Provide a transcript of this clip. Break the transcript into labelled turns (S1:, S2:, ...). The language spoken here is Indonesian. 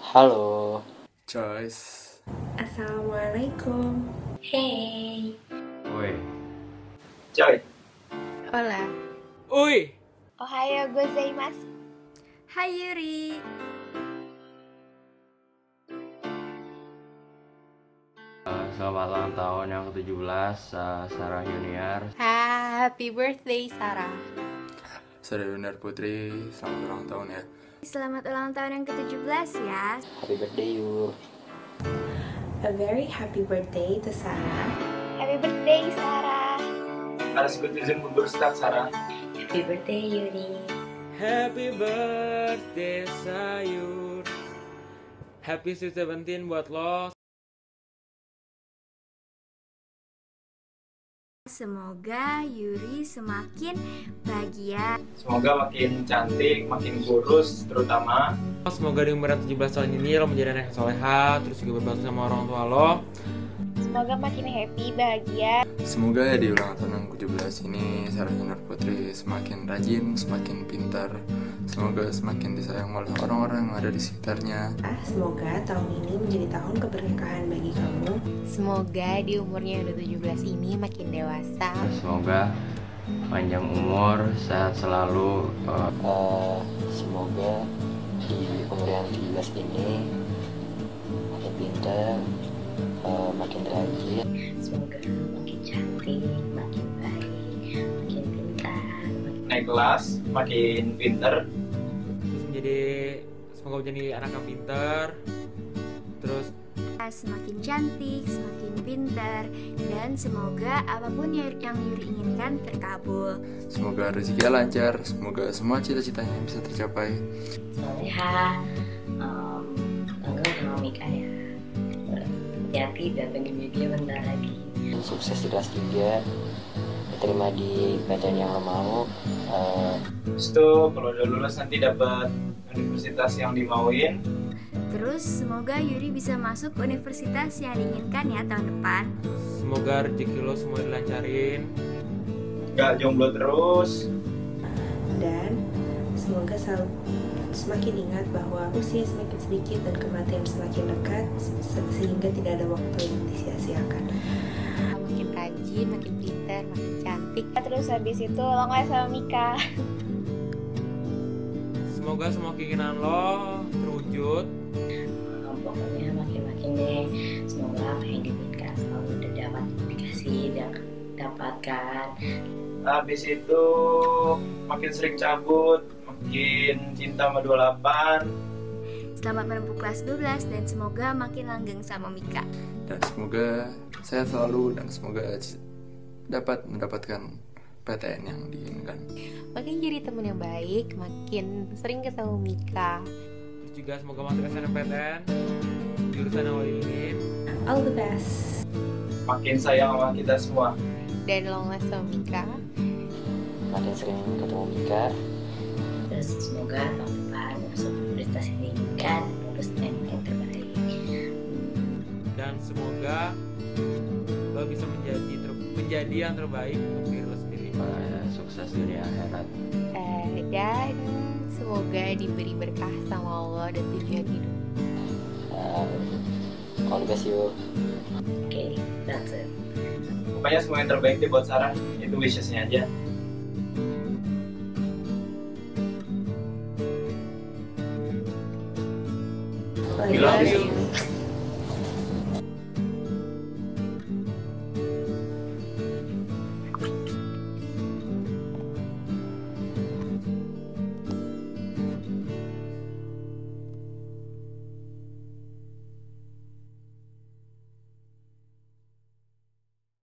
S1: Halo,
S2: Joyce.
S3: Assalamualaikum.
S4: Hey.
S1: woi,
S2: Joy.
S3: Hola.
S2: Uy.
S4: Ohayo gozaimasu.
S3: Hai Yuri.
S1: selamat ulang tahun yang ke-17 Sarah Yuniar.
S3: Happy birthday Sarah.
S2: Sarah Yuniar Putri, selamat ulang tahun ya.
S3: Selamat ulang tahun yang ke-17 ya.
S1: Happy birthday Yur.
S5: A very happy birthday to Sarah.
S4: Happy birthday Sarah.
S6: Atas Gutizim Burstak Sarah.
S4: Happy birthday Yuri.
S7: Happy birthday Sayur. Happy Sweet 17 buat lo.
S3: Semoga Yuri semakin bahagia.
S6: Semoga makin cantik, makin kurus terutama.
S7: Semoga di umur 17 tahun ini lo menjadi anak yang soleha, terus juga berbakti sama orang tua lo.
S4: Semoga makin happy, bahagia.
S2: Semoga di ulang tahun yang ke-17 ini Sarah Yuniar Putri semakin rajin, semakin pintar. Semoga semakin disayang oleh orang-orang yang ada di sekitarnya.
S5: Semoga tahun ini menjadi tahun keberkahan bagi kamu.
S3: Semoga di umurnya yang udah 17 ini makin dewasa.
S1: Semoga panjang umur, sehat selalu.
S8: Semoga di umur yang 17 ini makin pintar, makin rajin.
S4: Semoga makin cantik, makin baik, makin pintar.
S6: Naik kelas, makin pinter.
S7: Semoga menjadi anak yang pintar. Terus
S3: Semakin cantik, semakin pintar, dan semoga apapun yang Yuri inginkan terkabul.
S2: Semoga rezekinya lancar, semoga semua cita-citanya bisa tercapai.
S4: Soleha, bangga sama Mika ya. Hati-hati datang di media bentar lagi.
S8: Sukses di kelas 3, diterima di PTN yang lo mau.
S6: Terus tuh kalau udah lulus nanti dapat universitas yang dimauin.
S3: Terus semoga Yuri bisa masuk universitas yang diinginkan ya tahun depan.
S7: semoga rezeki lo semua dilancarin.
S6: Gak jomblo terus.
S5: Dan semoga semakin ingat bahwa usia semakin sedikit dan kematian semakin dekat, sehingga tidak ada waktu yang disia-siakan.
S3: Makin rajin, makin pintar, makin cantik.
S4: Terus habis itu lo nggak sama Mika.
S7: Semoga semua keinginan lo terwujud.
S4: Pokoknya makin-makin deh. Semoga apa yang diinginkan selalu udah dapat dikasih dan dapatkan.
S6: Habis itu makin sering cabut, makin cinta sama 28.
S3: Selamat menempuh kelas 12 dan semoga makin langgeng sama Mika.
S2: Dan semoga sehat selalu dan semoga dapat mendapatkan PTN yang diinginkan.
S3: Makin jadi teman yang baik, makin sering ketemu Mika.
S7: Terus juga semoga masuk SNMPTN jurusan yang lo ingin.
S5: All the best.
S6: Makin sayang sama kita semua.
S3: Dan long last sama Mika.
S8: Makin sering ketemu Mika.
S4: Terus semoga tahun depan masuk universitas yang diinginkan, lulus dengan yang terbaik.
S7: Dan semoga lo bisa menjadi yang terbaik untuk diri lo sendiri.
S1: Sukses dunia akhirat.
S3: Dan semoga diberi berkah sama Allah dan tujuan hidup.
S8: All the best you.
S4: Oke, that's it.
S6: Pokoknya semua yang terbaik deh buat Sarah. Itu wishes-nya aja.
S5: We
S6: love you.